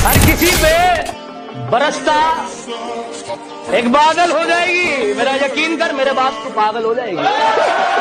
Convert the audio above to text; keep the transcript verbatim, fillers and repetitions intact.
हर किसी पे बरसता एक बादल हो जाएगी। मेरा यकीन कर, मेरे बाप को पागल हो जाएगी।